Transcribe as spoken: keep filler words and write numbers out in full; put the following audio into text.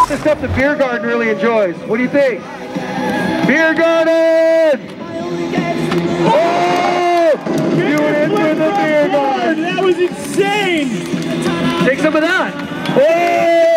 The stuff the beer garden really enjoys. What do you think? Beer garden! Oh! You went into the beer garden! That was insane! Take some of that! Oh!